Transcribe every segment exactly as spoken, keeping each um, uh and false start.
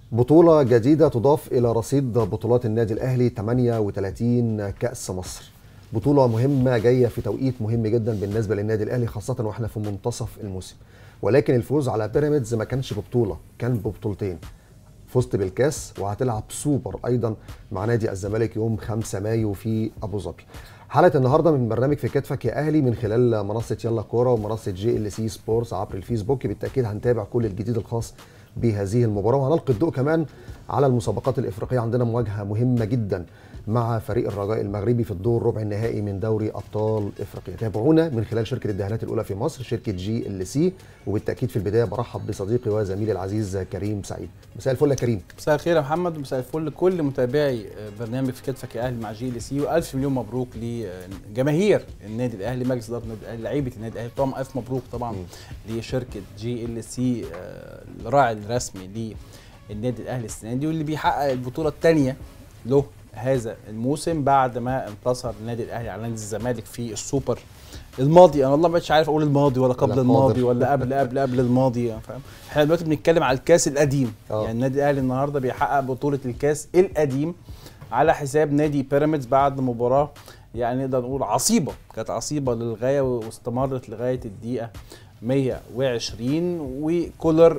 بطولة جديدة تضاف إلى رصيد بطولات النادي الأهلي، ثمانية وثلاثين كأس مصر. بطولة مهمة جاية في توقيت مهم جدا بالنسبة للنادي الأهلي، خاصة وإحنا في منتصف الموسم. ولكن الفوز على بيراميدز ما كانش ببطولة، كان ببطولتين. فزت بالكاس وهتلعب سوبر أيضا مع نادي الزمالك يوم خمسة مايو في أبو ظبي. حلقة النهارده من برنامج في كتفك يا أهلي من خلال منصة يلا كورة ومنصة جي ال سي سبورتس عبر الفيسبوك. بالتأكيد هنتابع كل الجديد الخاص بهذه المباراة، وهنلقي الضوء كمان على المسابقات الإفريقية. عندنا مواجهة مهمة جدا مع فريق الرجاء المغربي في الدور ربع النهائي من دوري أبطال إفريقيا. تابعونا من خلال شركة الدهانات الأولى في مصر، شركة جي ال سي. وبالتأكيد في البداية برحب بصديقي وزميلي العزيز كريم سعيد. مساء الفل يا كريم. مساء الخير يا محمد، ومساء الفل لكل متابعي برنامج في كتفك يا أهلي مع جي ال سي، والف مليون مبروك لجماهير النادي الأهلي، مجلس إدارة النادي الأهلي، لعيبة النادي الأهلي. طبعا الف مبروك طبعا م. لشركة جي ال سي الراعي الرسمي للنادي الأهلي السنة دي، واللي بيحقق البطولة الثانية له هذا الموسم بعد ما انتصر النادي الاهلي على نادي الزمالك في السوبر الماضي. انا والله ما بقتش عارف اقول الماضي ولا قبل الماضي ولا قبل قبل قبل الماضي، فاهم؟ احنا دلوقتي بنتكلم على الكاس القديم. أوه. يعني النادي الاهلي النهارده بيحقق بطوله الكاس القديم على حساب نادي بيراميدز بعد مباراه يعني نقدر نقول عصيبه، كانت عصيبه للغايه واستمرت لغايه الدقيقه مية وعشرين، وكولر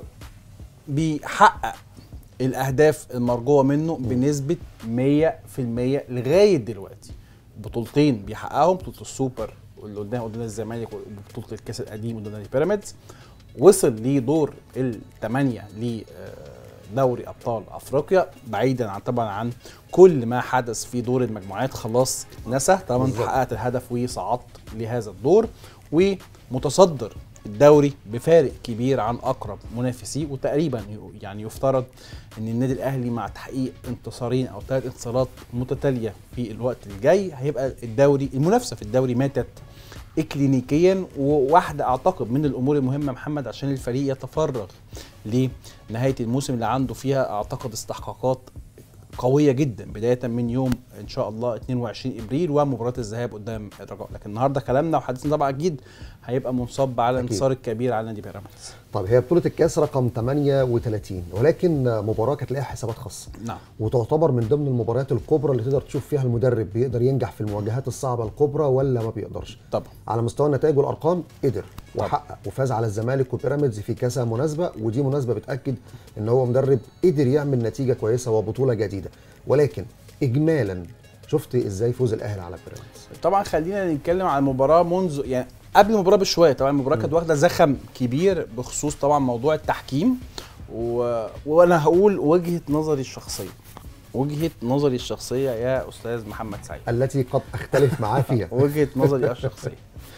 بيحقق الاهداف المرجوه منه بنسبه مية في المية لغايه دلوقتي. بطولتين بيحققهم، بطوله السوبر اللي قدام قدام الزمالك وبطوله الكاس القديم قدام بيراميدز. وصل لدور الثمانيه لدوري ابطال افريقيا، بعيدا عن طبعا عن كل ما حدث في دور المجموعات، خلاص نسى طبعا، حققت الهدف وصعدت لهذا الدور، ومتصدر الدوري بفارق كبير عن اقرب منافسيه. وتقريبا يعني يفترض ان النادي الاهلي مع تحقيق انتصارين او ثلاث انتصارات متتاليه في الوقت الجاي هيبقى الدوري، المنافسه في الدوري ماتت اكلينيكيا. وواحده اعتقد من الامور المهمه محمد عشان الفريق يتفرغ لنهايه الموسم اللي عنده فيها اعتقد استحقاقات قويه جدا، بدايه من يوم ان شاء الله اثنين وعشرين ابريل ومباراه الذهاب قدام الرجاء. لكن النهارده كلامنا وحديثنا طبعا اكيد هيبقى منصب على الانتصار الكبير على نادي بيراميدز. طب هي بطوله الكاس رقم ثمانية وثلاثين، ولكن مباراه كانت لها حسابات خاصه. نعم. وتعتبر من ضمن المباريات الكبرى اللي تقدر تشوف فيها المدرب بيقدر ينجح في المواجهات الصعبه الكبرى ولا ما بيقدرش. طبعا على مستوى النتائج والارقام قدر وحقق وفاز على الزمالك وبيراميدز في كذا مناسبه، ودي مناسبه بتاكد ان هو مدرب قدر يعمل نتيجه كويسه وبطوله جديده. ولكن اجمالا شفت ازاي فوز الاهلي على بيراميدز؟ طبعا خلينا نتكلم عن المباراه منذ يعني قبل المباراه بشويه. طبعا المباراه كانت واخده زخم كبير بخصوص طبعا موضوع التحكيم، و... وانا هقول وجهه نظري الشخصيه وجهه نظري الشخصيه يا استاذ محمد سعيد، التي قد اختلف معاه فيها. وجهه نظري الشخصيه،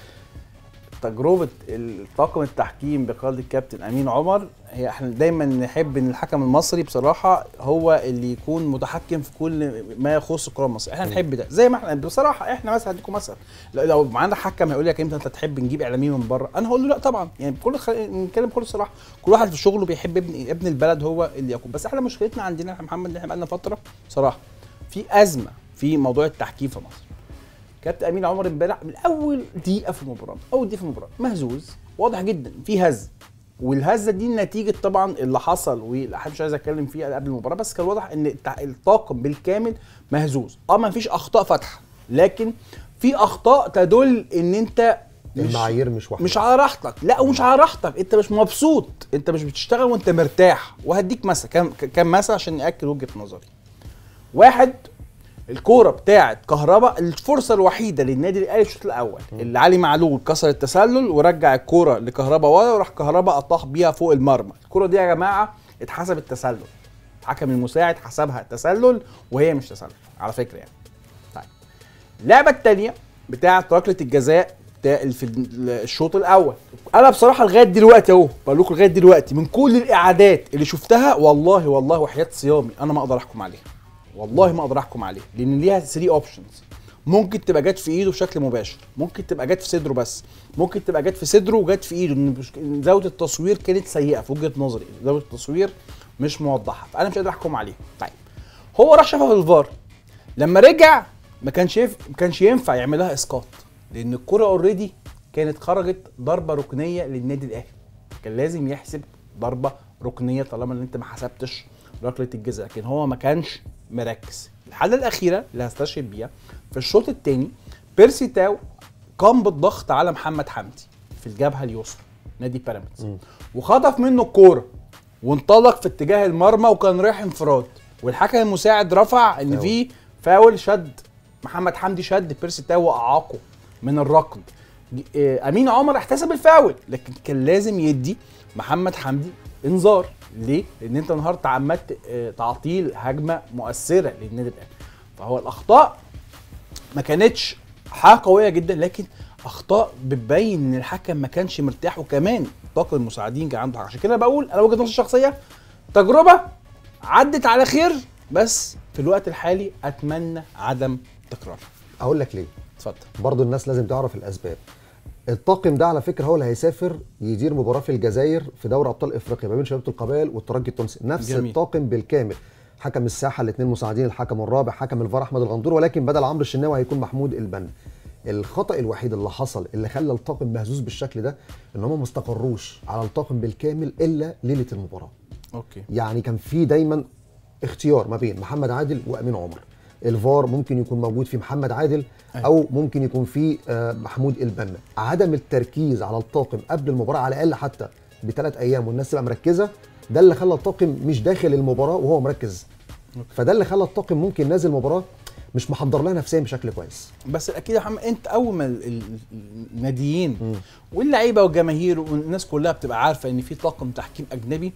تجربه الطاقم التحكيم بقياده الكابتن امين عمر، هي احنا دايما نحب ان الحكم المصري بصراحه هو اللي يكون متحكم في كل ما يخص الكره المصريه. احنا نحب ده زي ما احنا بصراحه. احنا مثلا هديكم مثلا لو معانا حكم هيقول لك انت تحب نجيب اعلاميين من بره، انا هقول له لا طبعا. يعني بكل خ... نتكلم بكل صراحه، كل واحد في شغله بيحب ابن ابن البلد هو اللي يقوم. بس احنا مشكلتنا عندنا يا محمد ان احنا بقالنا فتره بصراحه في ازمه في موضوع التحكيم في مصر. كابتن امين عمر امبارح من اول دقيقه في المباراه اول دقيقه في المباراه مهزوز، واضح جدا في هز، والهزه دي نتيجه طبعا اللي حصل، واحد مش عايز اتكلم فيها قبل المباراه، بس كان واضح ان الطاقم بالكامل مهزوز. اه ما فيش اخطاء فاتحه، لكن في اخطاء تدل ان انت المعايير مش واحده، مش على راحتك. لا ومش على راحتك، انت مش مبسوط، انت مش بتشتغل وانت مرتاح. وهديك مثلا كام كام مثلا عشان ناكد وجهه نظري. واحد، الكوره بتاعت كهربا الفرصه الوحيده للنادي الاهلي الشوط الاول اللي علي معلول كسر التسلل ورجع الكوره لكهربا ورا، وراح كهربا اطاح بيها فوق المرمى. الكوره دي يا جماعه اتحسبت تسلل، الحكم المساعد حسبها تسلل وهي مش تسلل على فكره يعني. طيب اللعبه الثانيه بتاعت ركله الجزاء في الشوط الاول، انا بصراحه لغايه دلوقتي اهو بقول لكم لغايه دلوقتي من كل الاعادات اللي شفتها والله والله وحياه صيامي انا ما اقدر احكم عليها، والله ما اقدر احكم عليها، لان ليها ثلاثة اوبشنز. ممكن تبقى جت في ايده بشكل مباشر، ممكن تبقى جت في صدره بس، ممكن تبقى جت في صدره وجت في ايده، ان زاويه التصوير كانت سيئه في وجهه نظري، زاويه التصوير مش موضحه، فانا مش قادر احكم عليها. طيب هو راح شافها في الفار، لما رجع ما كانش ما كانش ينفع يعملها اسقاط، لان الكره اوريدي كانت خرجت ضربه ركنيه للنادي الاهلي، كان لازم يحسب ضربه ركنيه طالما ان انت ما حسبتش ركله الجزاء، لكن هو ما كانش مركز. الحاله الاخيره اللي هستشهد بيها في الشوط الثاني، بيرسي تاو قام بالضغط على محمد حمدي في الجبهه اليسرى نادي بيراميدز، وخطف منه الكوره وانطلق في اتجاه المرمى وكان رايح انفراد، والحكم المساعد رفع ان في فاول، شد محمد حمدي، شد بيرسي تاو واعاقه من الركض. امين عمر احتسب الفاول، لكن كان لازم يدي محمد حمدي انذار. ليه؟ لان انت النهارده تعمدت تعطيل هجمه مؤثره للنادي الاهلي. فهو الاخطاء ما كانتش حاجه قويه جدا، لكن اخطاء بتبين ان الحكم ما كانش مرتاح، وكمان طاقم المساعدين كان عنده حق. عشان كده بقول انا وجهه نظري الشخصيه تجربه عدت على خير، بس في الوقت الحالي اتمنى عدم تكرارها. اقول لك ليه؟ اتفضل. برضه الناس لازم تعرف الاسباب. الطاقم ده على فكره هو اللي هيسافر يدير مباراه في الجزائر في دوري ابطال افريقيا ما بين شباب القبائل والترجي التونسي، نفس جميل. الطاقم بالكامل، حكم الساحه الاثنين مساعدين، الحكم الرابع حكم الفار احمد الغندور، ولكن بدل عمرو الشناوي هيكون محمود البنا. الخطا الوحيد اللي حصل اللي خلى الطاقم مهزوز بالشكل ده ان هم ما استقروش على الطاقم بالكامل الا ليله المباراه. اوكي. يعني كان في دايما اختيار ما بين محمد عادل وامين عمر. الفار ممكن يكون موجود في محمد عادل او ممكن يكون في محمود البنا. عدم التركيز على الطاقم قبل المباراه على الاقل حتى بثلاث ايام والناس تبقى مركزه، ده اللي خلى الطاقم مش داخل المباراه وهو مركز. فده اللي خلى الطاقم ممكن نازل المباراه مش محضر لها نفسيا بشكل كويس. بس اكيد يا محمد انت اول ما الناديين واللعيبه والجماهير والناس كلها بتبقى عارفه ان في طاقم تحكيم اجنبي،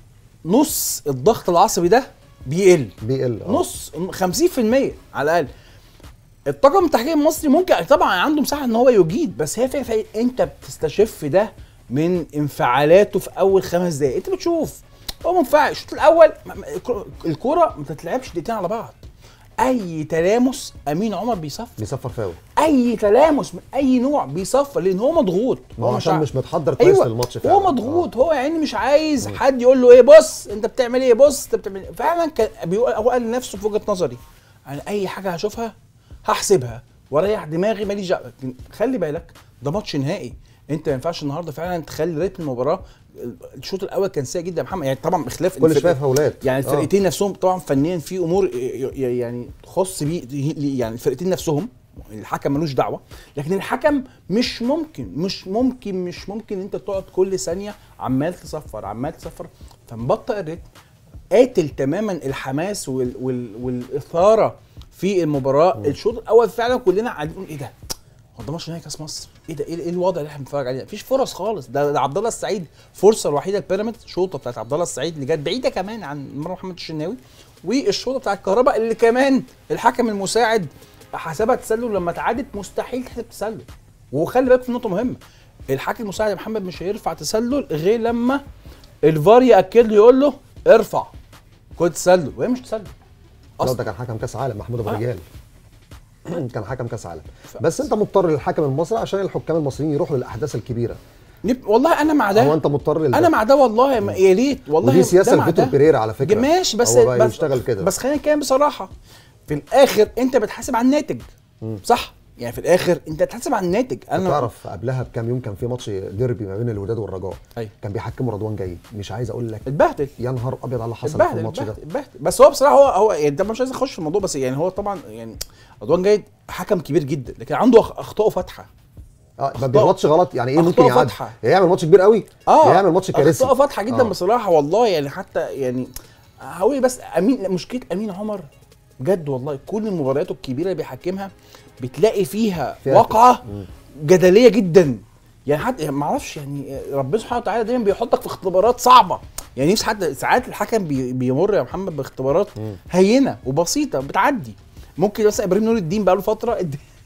نص الضغط العصبي ده بيقل بيقل أوه. نص خمسين في المية على الاقل. الطاقم التحكيم المصري ممكن طبعا عنده مساحه ان هو يجيد، بس هي فكره انت بتستشف ده من انفعالاته في اول خمس دقائق. انت بتشوف هو منفعل الشوط الاول، الكوره ما تتلعبش دقيقتين على بعض، اي تلامس امين عمر بيصفر بيصفر فاول، اي تلامس من اي نوع بيصفر، لان هو مضغوط، هو عشان مش, مش متحضر كويس أيوة. للماتش فعلا، هو مضغوط، هو يعني مش عايز م. حد يقول له ايه بص انت بتعمل ايه، بص انت بتعمل ايه. فعلا كان بيقول، هو قال لنفسه في وجهه نظري انا اي حاجه هشوفها هحسبها واريح دماغي ماليش دعوه. خلي بالك ده ماتش نهائي، انت ما ينفعش النهارده فعلا تخلي رتم المباراه. الشوط الاول كان سيء جدا يا محمد، يعني طبعا بخلاف كل شويه فاولات، يعني الفرقتين آه. نفسهم طبعا فنيا في امور يعني تخص بيه، يعني الفرقتين نفسهم الحكم ملوش دعوه، لكن الحكم مش ممكن مش ممكن مش ممكن انت تقعد كل ثانيه عمال تصفر عمال تصفر. فمبطئ الريتم، قاتل تماما الحماس وال وال والاثاره في المباراه. م. الشوط الاول فعلا كلنا قاعدين نقول ايه ده، هو ده ماتش نهائي كاس مصر، ايه ده، ايه الوضع اللي احنا بنتفرج عليه؟ مفيش فرص خالص. ده, ده عبد الله السعيد فرصه الوحيده لبيراميدز، شوطه بتاعت عبد الله السعيد اللي جت بعيده كمان عن مرمى محمد الشناوي، والشوطه بتاعت كهرباء اللي كمان الحكم المساعد حسبها تسلل، لما اتعادت مستحيل تحسب تسلل. وخلي بالك في نقطه مهمه، الحكم المساعد يا محمد مش هيرفع تسلل غير لما الفار ياكد له يقول له ارفع كود تسلل، وهي مش تسلل اصلا. ده كان حكم كاس عالم محمود ابو رجال، كان حكم كاس عالم. بس انت مضطر للحكم المصري عشان الحكام المصريين يروحوا للاحداث الكبيره. والله انا مع ده، هو انت مضطر لده. انا مع ده والله، يا ريت والله. ودي سياسه لفيتور بيريرا على فكره، ماشي، بس هو بقى بس يشتغل كده. بس خلينا نتكلم بصراحه، في الاخر انت بتحاسب على الناتج، م. صح؟ يعني في الاخر انت بتحاسب على الناتج. انا تعرف قبلها بكام يوم كان في ماتش ديربي ما بين الوداد والرجاء، أيوة. كان بيحكمه رضوان جاي، مش عايز اقول لك اتبهدل، يا نهار ابيض على اللي حصل في الماتش ده. اتبهدل. بس هو بصراحه هو هو يعني ده مش عايز اخش في الموضوع، بس يعني هو طبعا يعني رضوان جاي حكم كبير جدا، لكن عنده اخطاءه فاتحه. اه ما بيغلطش غلط، يعني ايه ممكن يعدي، يعمل ماتش كبير قوي، اه يعمل ماتش كارثي. اخطاءه فاتحه جدا آه. بصراحه والله، يعني حتى يعني هقول بس امين، مشكله امين عمر بجد والله كل المباريات الكبيره اللي بيحكمها بتلاقي فيها واقعه جدليه جدا. يعني حتى ما اعرفش، يعني ربنا سبحانه وتعالى دايما بيحطك في اختبارات صعبه، يعني نفس حتى ساعات الحكم بي بيمر يا محمد باختبارات هينه وبسيطه بتعدي. ممكن مثلا ابراهيم نور الدين بقى له فتره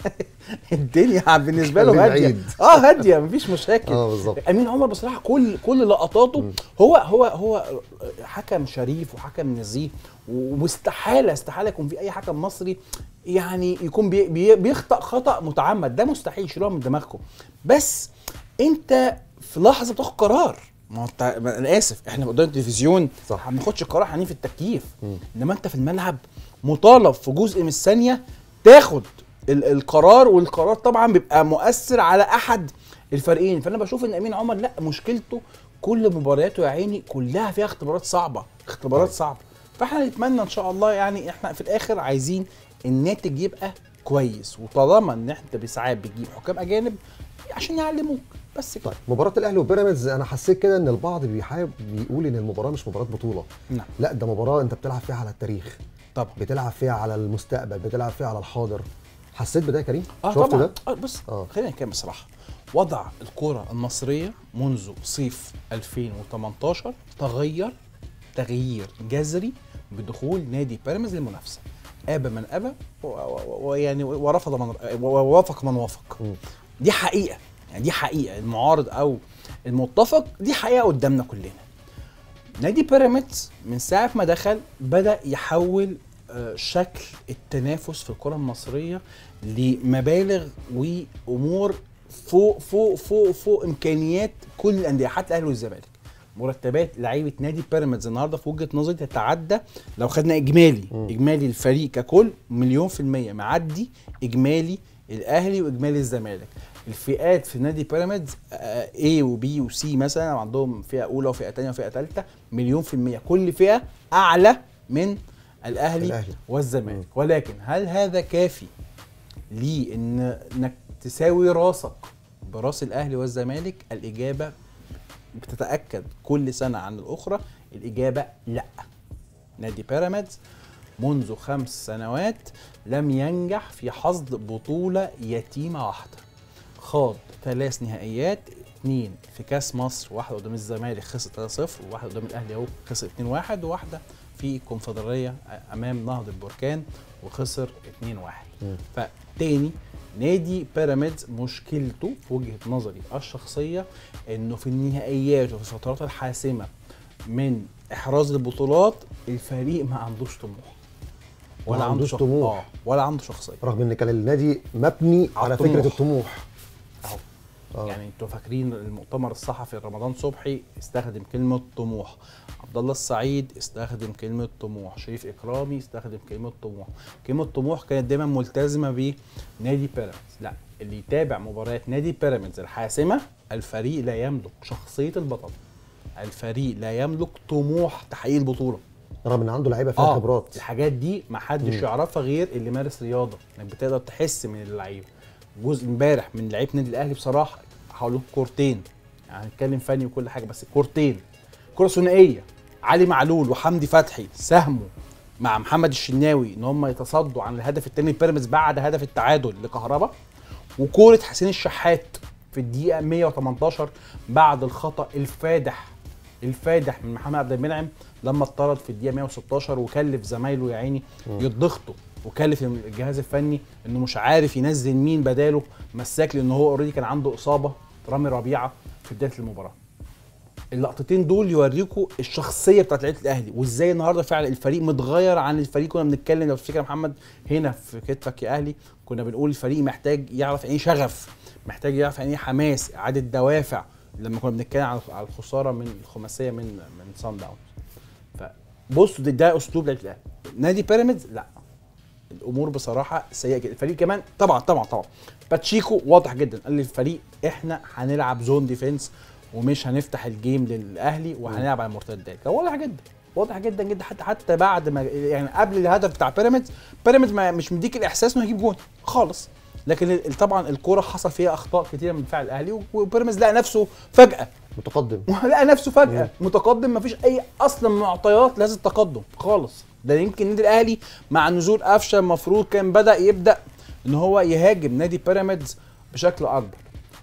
الدنيا بالنسبه له هاديه، اه هاديه مفيش مشاكل. اه بالظبط. امين عمر بصراحه كل كل لقطاته هو هو هو حكم شريف وحكم نزيه، واستحاله استحاله يكون في اي حكم مصري يعني يكون بي بي بيخطأ خطأ متعمد، ده مستحيل، شيلوها من دماغكم. بس انت في لحظه بتاخد قرار، ما انت انا اسف احنا قدام التلفزيون ما بناخدش قرار حنين في التكييف، انما انت في الملعب مطالب في جزء من الثانيه تاخد القرار، والقرار طبعا بيبقى مؤثر على احد الفريقين. فانا بشوف ان امين عمر لا، مشكلته كل مبارياته يا عيني كلها فيها اختبارات صعبه، اختبارات صعبه. فاحنا نتمنى ان شاء الله، يعني احنا في الاخر عايزين الناتج يبقى كويس، وطالما ان انت ساعات بتجيب حكام اجانب عشان يعلموك بس كده. طيب مباراه الاهلي وبيراميدز، انا حسيت كده ان البعض بيحاول بيقول ان المباراه مش مباراه بطوله. نعم. لا، ده مباراه انت بتلعب فيها على التاريخ، طبعا بتلعب فيها على المستقبل، بتلعب فيها على الحاضر. حسيت بده يا كريم؟ اه شفت طبعا ده؟ اه بص آه. خلينا نتكلم بصراحه. وضع الكره المصريه منذ صيف ألفين وتمنتاشر تغير تغيير جذري بدخول نادي بيراميدز للمنافسه. ابى من ابى ويعني ورفض من ووافق من وافق. م. دي حقيقه، يعني دي حقيقه، المعارض او المتفق دي حقيقه قدامنا كلنا. نادي بيراميدز من ساعه ما دخل بدا يحول شكل التنافس في الكره المصريه لمبالغ وامور فوق فوق فوق فوق امكانيات كل الانديه، حتى الاهلي والزمالك. مرتبات لعيبه نادي بيراميدز النهارده في وجهه نظري تتعدى، لو خدنا اجمالي م. اجمالي الفريق ككل مليون في الميه معدي اجمالي الاهلي واجمالي الزمالك. الفئات في نادي بيراميدز A وبي وسي مثلا عندهم فئه اولى وفئه ثانيه وفئه ثالثه مليون في الميه، كل فئه اعلى من الاهلي, الأهلي. والزمالك. م. ولكن هل هذا كافي لي ان انك تساوي راسك براس الاهلي والزمالك؟ الاجابه بتتاكد كل سنه عن الاخرى، الاجابه لا. نادي بيراميدز منذ خمس سنوات لم ينجح في حصد بطوله يتيمه واحده. خاض ثلاث نهائيات، اثنين في كاس مصر، واحده قدام الزمالك خسر ثلاثة صفر، وواحده قدام الاهلي اهو خسر اثنين واحد، وواحده في الكونفدراليه امام نهضه البركان وخسر اثنين واحد. فتاني نادي بيراميدز مشكلته في وجهه نظري الشخصيه انه في النهائيات وفي الفترات الحاسمه من احراز البطولات الفريق ما عندوش طموح ولا عنده شخ... طموح آه. ولا عنده شخصيه، رغم ان كان النادي مبني على الطموح. فكره الطموح اهو. آه. يعني انتوا فاكرين المؤتمر الصحفي رمضان صبحي استخدم كلمه طموح، عبد الله السعيد استخدم كلمه طموح، شريف اكرامي استخدم كلمه طموح. كلمه طموح كانت دايما ملتزمه بنادي بيراميدز. لا، اللي يتابع مباريات نادي بيراميدز الحاسمه، الفريق لا يملك شخصيه البطل، الفريق لا يملك طموح تحقيق البطوله، رغم ان عنده لعيبه فيها آه. خبرات. الحاجات دي ما حدش يعرفها غير اللي مارس رياضه، انك بتقدر تحس من اللعيبه. جزء امبارح من لعيبه النادي الاهلي بصراحه هقول لكم كورتين، يعني هنتكلم فني وكل حاجه، بس كورتين، كره ثنائيه علي معلول وحمدي فتحي ساهموا مع محمد الشناوي ان هم يتصدوا عن الهدف الثاني لبيراميدز بعد هدف التعادل لكهربا، وكوره حسين الشحات في الدقيقه مية وتمنتاشر بعد الخطا الفادح الفادح من محمد عبد المنعم لما اتطرد في الدقيقه مية وستاشر وكلف زمايله يا عيني يضغطوا، وكلف الجهاز الفني انه مش عارف ينزل مين بداله مساك، لان هو اوريدي كان عنده اصابه رامي ربيعه في بدايه المباراه. اللقطتين دول يوريكوا الشخصيه بتاعت لعيبه الاهلي، وازاي النهارده فعلا الفريق متغير عن الفريق. كنا بنتكلم لو تفتكر يا محمد هنا في كتفك يا اهلي، كنا بنقول الفريق محتاج يعرف يعني ايه شغف، محتاج يعرف يعني ايه حماس، اعاده دوافع، لما كنا بنتكلم على الخساره من الخماسيه من من صن داونز. فبصوا ده, ده اسلوب لعيبه الاهلي. نادي بيراميدز لا، الامور بصراحه سيئه جدا. الفريق كمان طبعا طبعا طبعا باتشيكو واضح جدا قال للفريق احنا هنلعب زون ديفنس ومش هنفتح الجيم للاهلي وهنلعب على المرتدات. واضح جدا واضح جدا جدا، حتى حتى بعد ما يعني قبل الهدف بتاع بيراميدز، بيراميدز مش مديك الاحساس انه هيجيب جون خالص، لكن طبعا الكوره حصل فيها اخطاء كتيره من دفاع الاهلي، وبيراميدز لقى نفسه فجاه متقدم، لقى نفسه فجاه مم. متقدم، مفيش اي اصلا معطيات لهذا التقدم خالص. ده يمكن النادي الاهلي مع نزول قفشه المفروض كان بدا يبدا ان هو يهاجم نادي بيراميدز بشكل اكبر.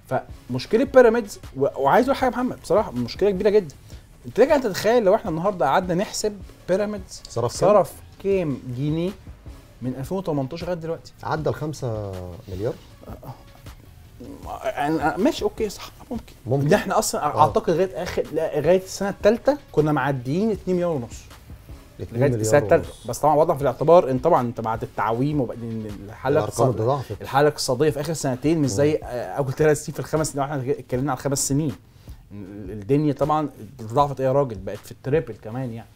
فمشكله بيراميدز، وعايز اقول حاجه يا محمد بصراحه مشكله كبيره جدا. انت لك انت تتخيل لو احنا النهارده قعدنا نحسب بيراميدز صرف صرف كام جنيه من ألفين وتمنتاشر لغايه دلوقتي؟ عدى ال خمسة مليار. أه ماشي اوكي صح، ممكن ممكن ده احنا اصلا آه. اعتقد لغايه اخر لغايه السنه الثالثه كنا معديين اتنين مليار ونص لغايه السنه الثالثه، بس طبعا وضع في الاعتبار ان طبعا انت بعد التعويم وبعدين الحاله الاقتصاديه الحاله الاقتصاديه في اخر سنتين مش زي اول ثلاث سنين في الخمس سنين، احنا اتكلمنا على الخمس سنين الدنيا طبعا ضعفت ايه يا راجل، بقت في التريبل كمان يعني.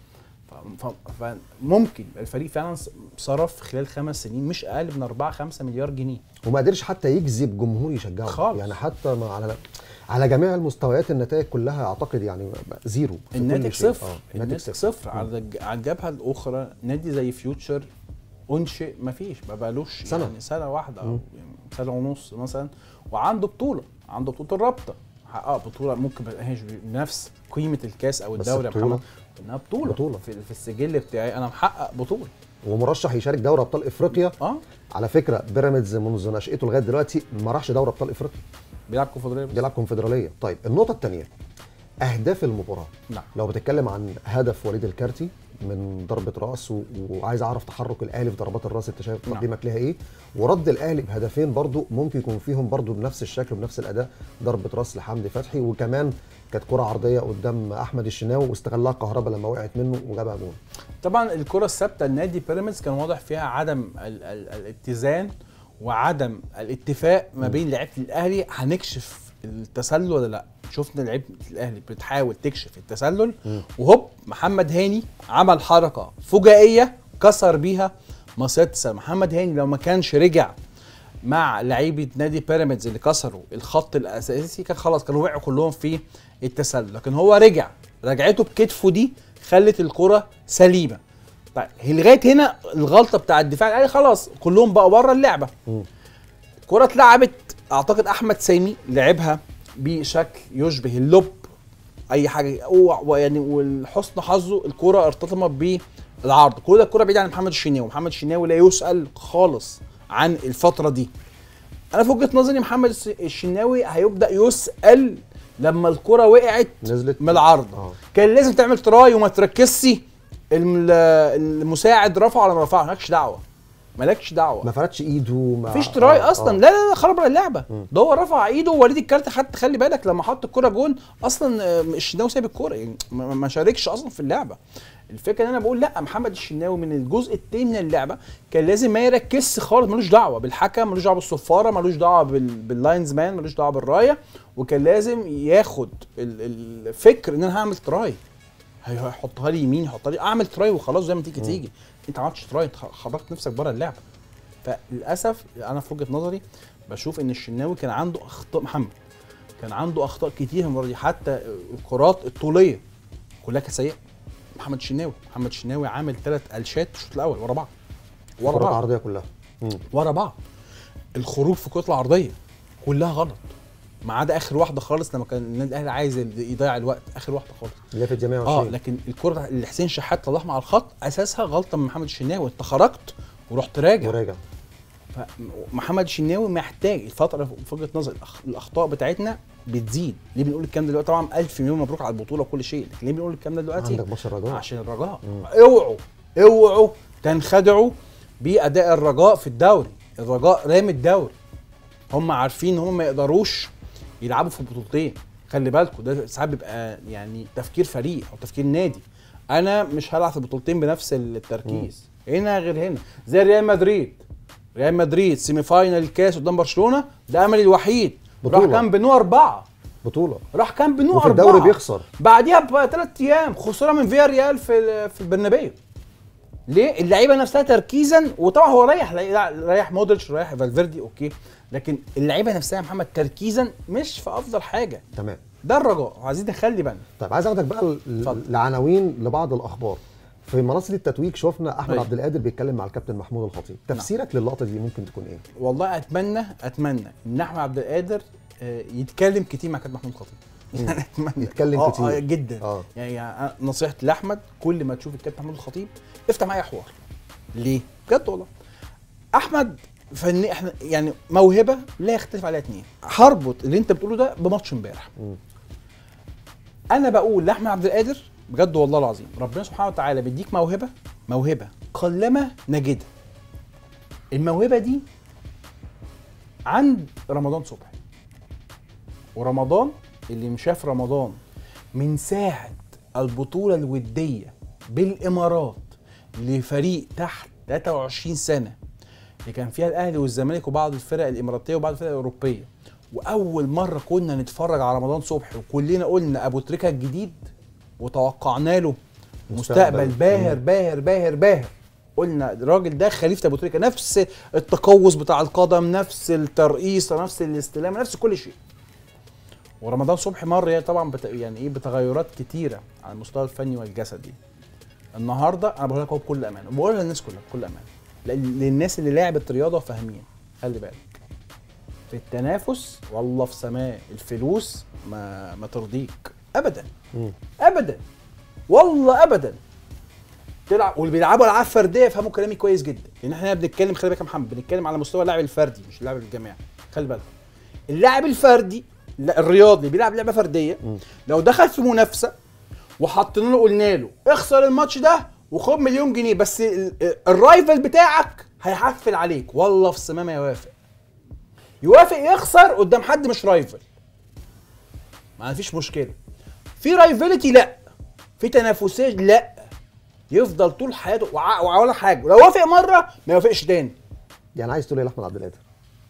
فممكن الفريق فعلا صرف خلال خمس سنين مش اقل من أربعة خمسة مليار جنيه، وما قدرش حتى يجذب جمهور يشجعه خالص. يعني حتى ما على على جميع المستويات النتائج كلها اعتقد يعني زيرو. الناتج صفر. آه. الناتج صفر, صفر. على على الجبهه الاخرى نادي زي فيوتشر انشئ ما فيش ما بقالوش سنة. يعني سنه واحده او سنه ونص مثلا، وعنده بطوله عنده بطوله الرابطه، حقق بطوله ممكن ما هيش بنفس قيمه الكاس او الدوري يا محمد، انها بطوله, بطولة. في, في السجل بتاعي انا محقق بطوله ومرشح يشارك دوري ابطال افريقيا. اه على فكره بيراميدز منذ نشأته لغايه دلوقتي ما راحش دوري ابطال افريقيا، بيلعب كونفدراليه بيلعب كونفدراليه. طيب النقطه الثانيه اهداف المباراه. نعم. لو بتتكلم عن هدف وليد الكارتي من ضربه راس و... وعايز اعرف تحرك الاهلي في ضربات الراس، انت شايف تقييمك ليها ايه؟ ورد الاهلي بهدفين برضو ممكن يكون فيهم برضو بنفس الشكل وبنفس الاداء، ضربه راس لحمدي فتحي، وكمان كانت كره عرضيه قدام احمد الشناوي واستغلها كهربا لما وقعت منه وجابها جول. طبعا الكره الثابته لنادي بيراميدز كان واضح فيها عدم ال ال الاتزان وعدم الاتفاق ما بين لعيبه الاهلي. هنكشف التسلل ولا لا؟ شفنا لعيبه الاهلي بتحاول تكشف التسلل وهوب محمد هاني عمل حركه فجائيه كسر بيها مصيده التسلل. محمد هاني لو ما كانش رجع مع لعيبه نادي بيراميدز اللي كسروا الخط الاساسي كان خلاص كانوا وقعوا كلهم في التسلل، لكن هو رجع رجعته بكتفه دي خلت الكره سليمه. طيب لغايه هنا الغلطه بتاع الدفاع الاهلي خلاص كلهم بقوا بره اللعبه. الكره اتلعبت اعتقد احمد سامي لعبها بشكل يشبه اللوب اي حاجه يعني، والحسن حظه الكره ارتطمت بالعرض. كل ده الكره بعيده عن محمد الشناوي، محمد الشناوي لا يسأل خالص عن الفتره دي. انا في وجهه نظري محمد الشناوي هيبدا يسأل لما الكره وقعت نزلت من العرض. آه. كان لازم تعمل تراي وما تركزش المساعد رفع ولا ما رفعش، مالكش دعوه مالكش دعوه ما فردش ايده، ما فيش تراي آه اصلا. آه. لا لا لا خرب اللعبه. ده هو رفع ايده ووليد الكارت حتى خلي بالك لما حط الكره جون اصلا الشناوي سايب الكره يعني ما شاركش اصلا في اللعبه. الفكره ان انا بقول لا محمد الشناوي من الجزء الثاني من اللعبه كان لازم ما يركزش خالص، ملوش دعوه بالحكم، ملوش دعوه بالصفاره، ملوش دعوه باللاينز مان، ملوش دعوه بالرايه، وكان لازم ياخد الفكر ان انا هعمل تراي، هيحطها لي يمين يحطها لي اعمل تراي وخلاص زي ما تيجي تيجي. انت ما عملتش تراي، انت خرجت نفسك بره اللعبه. فللاسف انا في وجهه نظري بشوف ان الشناوي كان عنده اخطاء، محمد كان عنده اخطاء كتير المره دي، حتى الكرات الطوليه كلها كانت سيئه. محمد الشناوي محمد الشناوي عامل ثلاث الشات الشوط الاول ورا بعض ورا بعض العرضيه كلها مم. ورا بعض. الخروج في الكره العرضيه كلها غلط ما عدا اخر واحده خالص لما كان النادي الاهلي عايز يضيع الوقت، اخر واحده خالص اللي في الجميع اه لكن الكره اللي حسين شحات طلعها على الخط اساسها غلطه من محمد الشناوي، انت خرجت ورحت راجع وراجع. فمحمد الشناوي محتاج الفتره في وجهه نظري الاخطاء بتاعتنا بتزيد. ليه بنقول الكلام ده دلوقتي؟ طبعا الف مليون مبروك على البطوله وكل شيء، لكن ليه بنقول الكلام ده دلوقتي؟ عندك ماتش الرجاء، عشان الرجاء. اوعوا اوعوا تنخدعوا باداء الرجاء في الدوري. الرجاء رامي الدوري، هم عارفين ان هم ما يقدروش يلعبوا في بطولتين. خلي بالكم ده ساعات بيبقى يعني تفكير فريق او تفكير نادي، انا مش هلعب في البطولتين بنفس التركيز. مم. هنا غير هنا، زي ريال مدريد ريال مدريد سيمي فاينل الكاس قدام برشلونه، ده املي الوحيد. راح كان بنو اربعه بطوله، راح كان بنو وفي اربعه الدوري بيخسر بعديها بثلاث ايام خساره من فيا ريال في في البرنابيو. ليه؟ اللعيبه نفسها تركيزا، وطبعا هو ريح ريح مودريتش ريح فالفيردي اوكي، لكن اللعيبه نفسها يا محمد تركيزا مش في افضل حاجه. تمام، ده الرجاء عايزين نخلي بالنا. طيب عايز اخدك بقى لعناوين لبعض الاخبار. في منصه التتويج شفنا احمد عبد القادر بيتكلم مع الكابتن محمود الخطيب، تفسيرك نعم. للقطه دي ممكن تكون ايه؟ والله اتمنى اتمنى ان احمد عبد القادر يتكلم كتير مع كابتن محمود الخطيب. يعني اتمنى يتكلم آه كتير آه جدا. آه. يعني نصيحتي لاحمد كل ما تشوف الكابتن محمود الخطيب افتح معايا حوار. ليه؟ بجد والله. احمد فني، احنا يعني موهبه لا يختلف عليها اتنين. هربط اللي انت بتقوله ده بماتش امبارح. انا بقول لاحمد عبد القادر بجد والله العظيم ربنا سبحانه وتعالى بيديك موهبه موهبه قلما نجدها. الموهبه دي عند رمضان صبحي، ورمضان اللي مشاف رمضان من ساعه البطوله الوديه بالامارات لفريق تحت ثلاثة وعشرين سنه اللي كان فيها الاهلي والزمالك وبعض الفرق الاماراتيه وبعض الفرق الاوروبيه، واول مره كنا نتفرج على رمضان صبحي وكلنا قلنا ابو تريكه الجديد وتوقعنا له مستقبل باهر باهر باهر باهر. قلنا الراجل ده خليفه ابو تريكه، نفس التقوس بتاع القدم، نفس الترقيصه، نفس الاستلام، نفس كل شيء. ورمضان صبحي مر يعني طبعا بت... يعني ايه بتغيرات كتيره على المستوى الفني والجسدي. النهارده انا بقول لك اهو بكل امانه، وبقولها للناس كلها بكل امانه، للناس اللي لعبت رياضه وفاهمين، خلي بالك في التنافس والله في سماء الفلوس ما ما ترضيك ابدا. م. ابدا والله ابدا. تلعب واللي بيلعبوا العاب فرديه يفهموا كلامي كويس جدا، لان احنا بنتكلم، خلي بالك يا محمد، بنتكلم على مستوى اللاعب الفردي مش اللاعب الجماعي. خلي بالك اللاعب الفردي الرياضي اللي بيلعب لعبه فرديه م. لو دخل في منافسه وحطينا له قلنا له اخسر الماتش ده وخد مليون جنيه، بس الرايفل بتاعك هيحفل عليك، والله في السماء ما يوافق. يوافق يخسر قدام حد مش رايفل، ما فيش مشكله. في رايفلتي لا، في تنافسيه لا، يفضل طول حياته ولا حاجه، ولو وافق مره ما يوافقش تاني. يعني عايز تقول ايه لاحمد عبد القادر؟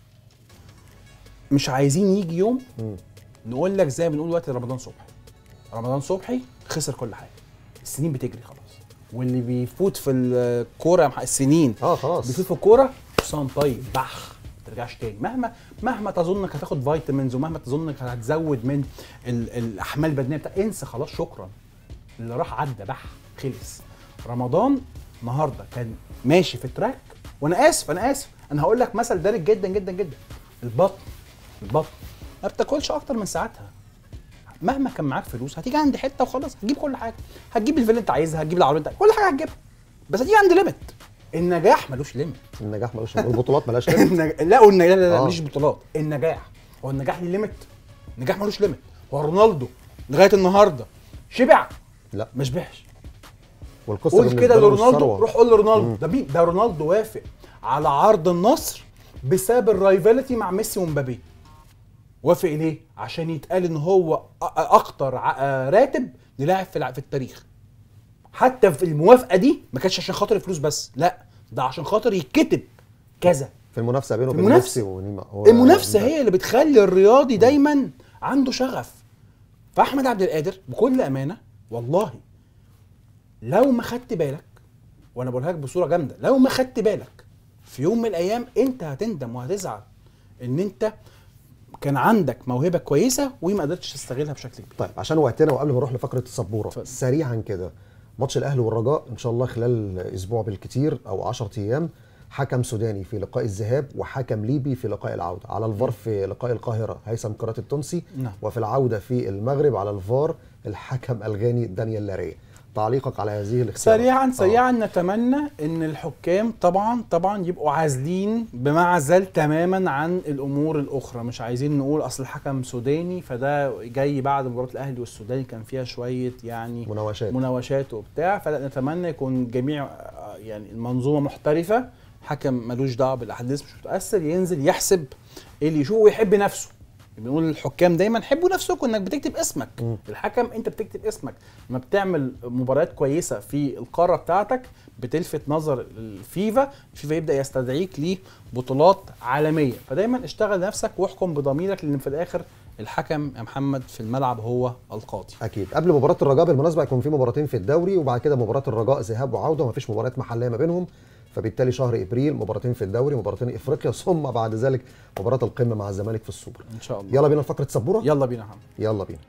مش عايزين يجي يوم م. نقول لك زي ما بنقول دلوقتي رمضان صبحي. رمضان صبحي خسر كل حاجه، السنين بتجري خلاص، واللي بيفوت في الكوره السنين اه خلاص بيفوت في الكوره حسام طيب بح ما ترجعش تاني، مهما مهما تظنك هتاخد فيتامينز ومهما تظنك هتزود من الاحمال البدنيه بتاع، انسى خلاص شكرا، اللي راح عدى بح خلص. رمضان النهارده كان ماشي في التراك، وانا اسف انا اسف انا هقول لك مثل دارج جدا جدا جدا، البطن البطن ما بتاكلش اكتر من ساعتها. مهما كان معاك فلوس هتيجي عند حته وخلاص هتجيب كل حاجه، هتجيب الفيلا اللي انت عايزها، هتجيب العربيه انت كل حاجه هتجيبها، بس هتيجي عند ليميت. النجاح ملوش ليميت، النجاح ملوش ليميت، والبطولات ملهاش ليميت. لا والنجاح لا لا, لا مش بطولات، النجاح هو النجاح ليه ليميت؟ النجاح ملوش ليميت. هو رونالدو لغايه النهارده شبع؟ لا ما شبعش. والقصه قول كده لرونالدو، روح قول لرونالدو ده مين؟ ده رونالدو وافق على عرض النصر بسبب الرايفاليتي مع ميسي ومبابي. وافق ليه؟ عشان يتقال ان هو اكتر راتب للاعب في في التاريخ. حتى في الموافقه دي ما كانتش عشان خاطر الفلوس بس، لا ده عشان خاطر يتكتب كذا في المنافسه بينه وبين ميسي ونيمار. المنافسه هي اللي بتخلي الرياضي دايما عنده شغف. فاحمد عبد القادر بكل امانه والله لو ما خدت بالك، وانا بقولها لك بصوره جامده، لو ما خدت بالك في يوم من الايام انت هتندم وهتزعل ان انت كان عندك موهبه كويسه وما قدرتش تستغلها بشكل كبير. طيب عشان وقتنا وقبل ما نروح لفقره السبوره ف... سريعا كده، ماتش الاهلي والرجاء ان شاء الله خلال اسبوع بالكتير او عشرة ايام، حكم سوداني في لقاء الذهاب وحكم ليبي في لقاء العوده، على الفار في لقاء القاهره هيثم كرات التونسي، نعم. وفي العوده في المغرب على الفار الحكم الغاني دانيال لاريه. تعليقك على هذه الاختيارات؟ سريعا سريعا آه. نتمنى ان الحكام طبعا طبعا يبقوا عازلين بمعزل تماما عن الامور الاخرى، مش عايزين نقول اصل الحكم سوداني فده جاي بعد مباراه الاهلي والسوداني كان فيها شويه يعني مناوشات مناوشات وبتاع، فلا نتمنى يكون جميع يعني المنظومه محترفه، حكم ملوش دعوه بالاحداث مش متاثر، ينزل يحسب اللي يشوفه ويحب نفسه. بنقول للحكام دايما حبوا نفسكم، انك بتكتب اسمك. م. الحكم انت بتكتب اسمك، لما بتعمل مباريات كويسه في القاره بتاعتك بتلفت نظر الفيفا، الفيفا يبدا يستدعيك لبطولات عالميه، فدايما اشتغل نفسك واحكم بضميرك، لان في الاخر الحكم يا محمد في الملعب هو القاضي. اكيد. قبل مباراه الرجاء بالمناسبه هيكون في مباراتين في الدوري، وبعد كده مباراه الرجاء ذهاب وعوده، ومفيش مباريات محليه ما بينهم، فبالتالي شهر ابريل مباراتين في الدوري، مباراتين افريقيا، ثم بعد ذلك مباراه القمه مع الزمالك في السوبر ان شاء الله. يلا بينا لفقره سبوره. يلا بينا يا محمد، يلا بينا.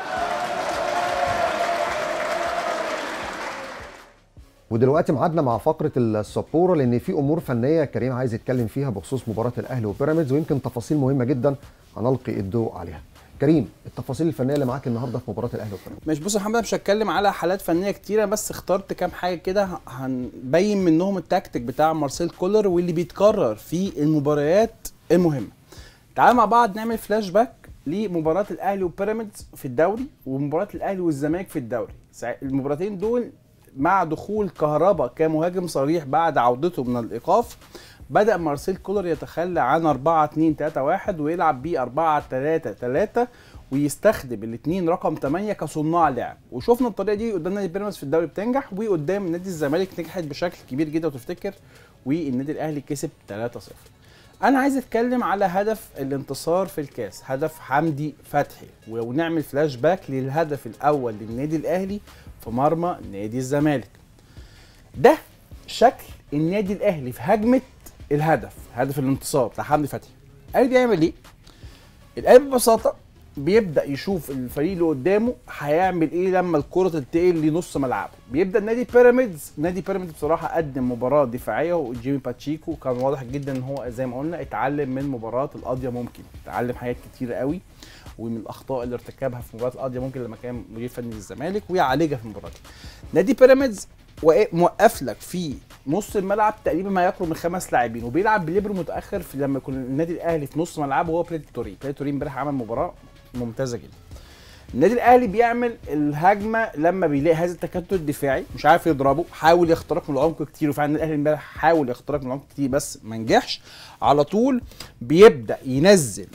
ودلوقتي معادنا مع فقره السبوره، لان في امور فنيه كريم عايز يتكلم فيها بخصوص مباراه الاهلي وبيراميدز، ويمكن تفاصيل مهمه جدا هنلقي الضوء عليها. كريم، التفاصيل الفنيه اللي معاك النهارده في مباراه الاهلي وبيراميدز. ماشي، بص يا محمد مش هتكلم على حالات فنيه كتيره، بس اخترت كام حاجه كده هنبين منهم التكتيك بتاع مارسيل كولر واللي بيتكرر في المباريات المهمه. تعال مع بعض نعمل فلاش باك لمباراه الاهلي وبيراميدز في الدوري ومباراه الاهلي والزمالك في الدوري. المباراتين دول مع دخول كهربا كمهاجم صريح بعد عودته من الايقاف، بدأ مارسيل كولر يتخلى عن أربعة اتنين تلاتة واحد ويلعب بيه أربعة تلاتة تلاتة، ويستخدم الاثنين رقم تمانية كصناع لعب، وشفنا الطريقه دي قدام نادي بيراميدز في الدوري بتنجح، وقدام نادي الزمالك نجحت بشكل كبير جدا وتفتكر، والنادي الاهلي كسب تلاتة صفر. انا عايز اتكلم على هدف الانتصار في الكاس، هدف حمدي فتحي، ونعمل فلاش باك للهدف الاول للنادي الاهلي في مرمى نادي الزمالك. ده شكل النادي الاهلي في هجمه الهدف، هدف الانتصار بتاع حمدي فتحي. الاهلي بيعمل ايه؟ الاهلي ببساطه بيبدا يشوف الفريق اللي قدامه هيعمل ايه لما الكره تنتقل لنص ملعبه. بيبدا نادي بيراميدز نادي بيراميدز بصراحه قدم مباراه دفاعيه، وجيمي باتشيكو كان واضح جدا ان هو زي ما قلنا اتعلم من مباراه القاضيه، ممكن اتعلم حاجات كتيره قوي، ومن الاخطاء اللي ارتكبها في مباراه القاضيه ممكن لما كان مدير فني للزمالك ويعالجها في المباراه دي. نادي بيراميدز موقف لك في نص الملعب تقريبا ما يقرب من خمس لاعبين، وبيلعب بليبرو متاخر في لما يكون النادي الاهلي في نص ملعبه وهو بلاتي تورين. بلاتي تورين امبارح عمل مباراه ممتازه جدا. النادي الاهلي بيعمل الهجمه لما بيلاقي هذا التكتل الدفاعي مش عارف يضربه، حاول يخترق من العمق كتير، وفعلا النادي الاهلي امبارح حاول يخترق من العمق كتير بس ما نجحش. على طول بيبدا ينزل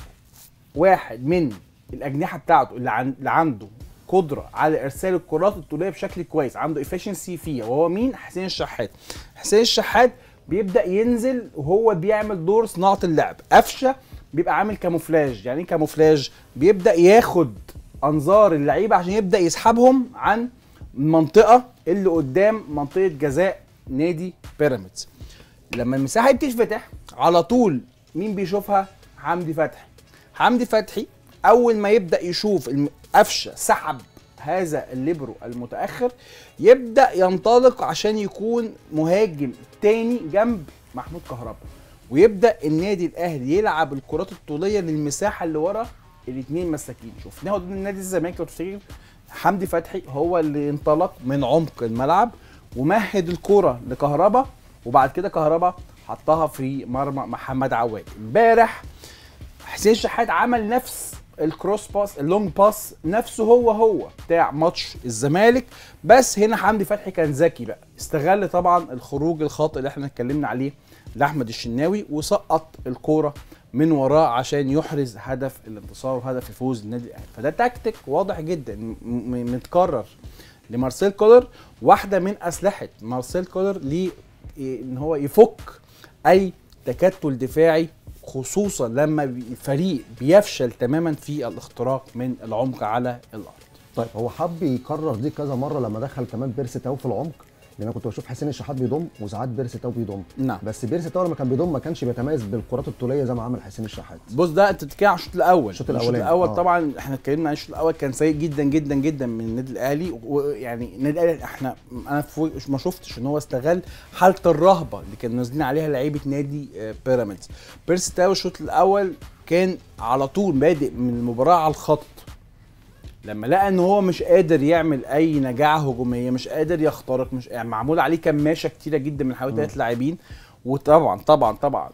واحد من الاجنحه بتاعته اللي, عن... اللي عنده قدره على ارسال الكرات الطوليه بشكل كويس، عنده افشنسي فيها، وهو مين؟ حسين الشحات. حسين الشحات بيبدا ينزل وهو بيعمل دور صناعه اللعب. قفشه بيبقى عامل كاموفلاج. يعني ايه كاموفلاج؟ بيبدا ياخد انظار اللعيبه عشان يبدا يسحبهم عن المنطقه اللي قدام منطقه جزاء نادي بيراميدز. لما المساحه بتتفتح على طول مين بيشوفها؟ حمدي فتحي. حمدي فتحي اول ما يبدا يشوف قفشه سحب هذا الليبرو المتاخر يبدا ينطلق عشان يكون مهاجم تاني جنب محمود كهربا، ويبدا النادي الاهلي يلعب الكرات الطوليه للمساحه اللي ورا الاثنين مساكين. شفناه ضد النادي الزمالك لو تفتكر، حمدي فتحي هو اللي انطلق من عمق الملعب ومهد الكرة لكهربا، وبعد كده كهربا حطها في مرمى محمد عواد. امبارح حسين شحات عمل نفس الكروس باس اللونج باس نفسه هو هو بتاع ماتش الزمالك، بس هنا حمدي فتحي كان ذكي بقى، استغل طبعا الخروج الخاطئ اللي احنا اتكلمنا عليه لاحمد الشناوي وسقط الكوره من وراه عشان يحرز هدف الانتصار وهدف الفوز للنادي الاهلي. فده تكتيك واضح جدا متكرر لمارسيل كولر، واحده من اسلحه مارسيل كولر ل ان هو يفك اي تكتل دفاعي، خصوصا لما الفريق بيفشل تماما في الاختراق من العمق على الارض. طيب هو حب يكرر دي كذا مره لما دخل كمان بيرسي تاو في العمق، لان انا كنت بشوف حسين الشحات بيضم وساعات بيرسي تاو بيضم. نعم. بس بيرسي تاو لما كان بيضم ما كانش بيتميز بالكرات الطوليه زي ما عمل حسين الشحات. بص ده انت بتتكلم على الشوط الاول. الشوط الاولاني الشوط الاول آه. طبعا احنا اتكلمنا عن الشوط الاول كان سيء جدا جدا جدا من النادي الاهلي، ويعني النادي الاهلي احنا انا ما شفتش ان هو استغل حاله الرهبه اللي كانوا نازلين عليها لعيبه نادي بيراميدز. بيرسي تاو الشوط الاول كان على طول بادئ من المباراه على الخط، لما لقى ان هو مش قادر يعمل اي نجاعه هجوميه، مش قادر يخترق، مش يعني معمول عليه كماشه كتيره جدا من حوالي ثلاث لاعبين، وطبعا طبعا طبعا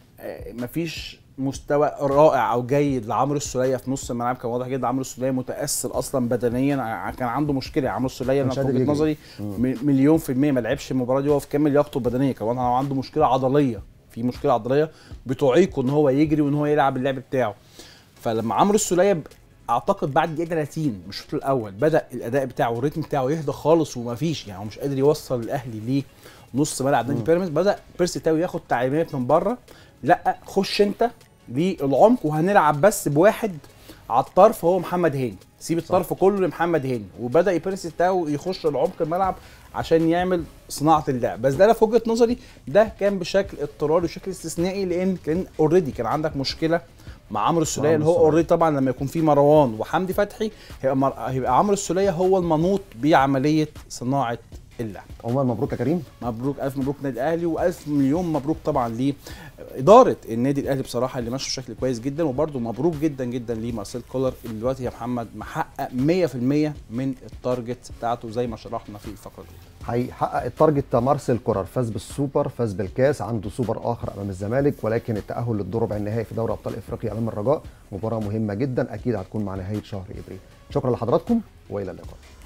مفيش مستوى رائع او جيد لعمرو السوليه في نص الملعب. كان واضح جدا عمرو السوليه متاثر اصلا بدنيا، كان عنده مشكله. عمرو السوليه انا في وجهه نظري مليون في الميه ما لعبش المباراه دي وهو في كامل لياقته البدنيه، كمان هو عنده مشكله عضليه، في مشكله عضليه بتعيقه ان هو يجري وان هو يلعب اللعب بتاعه. فلما عمرو السوليه اعتقد بعد دقيقه ثلاثين من الشوط الاول بدا الاداء بتاعه والريتم بتاعه يهدى خالص، ومفيش يعني هو مش قادر يوصل الاهلي لنص ملعب نادي بيراميدز. بدا بيرسي تاو ياخد تعليمات من بره، لا خش انت للعمق وهنلعب بس بواحد على الطرف هو محمد هاني، سيب الطرف كله لمحمد هاني. وبدا بيرسي تاو يخش العمق الملعب عشان يعمل صناعه اللعب. بس ده انا في وجهه نظري ده كان بشكل اضطراري وشكل استثنائي، لان كان اوريدي كان عندك مشكله مع عمرو السوليه اللي هو اوريدي طبعا لما يكون في مروان وحمدي فتحي هيبقى مر... هيبقى عمرو السوليه هو المنوط بعمليه صناعه اللعب. عمر مبروك يا كريم. مبروك، الف مبروك النادي الاهلي، والف مليون مبروك طبعا لاداره النادي الاهلي بصراحه اللي ماشيه بشكل كويس جدا، وبرده مبروك جدا جدا لمارسيل كولر اللي دلوقتي يا محمد محقق مية في المية من التارجت بتاعته زي ما شرحنا في الفقره دي. هيحقق التارجت. مارسيل كولر فاز بالسوبر، فاز بالكاس، عنده سوبر اخر امام الزمالك، ولكن التاهل للدور ربع النهائي في دوري ابطال افريقيا امام الرجاء مباراه مهمه جدا اكيد هتكون مع نهايه شهر ابريل. شكرا لحضراتكم والى اللقاء.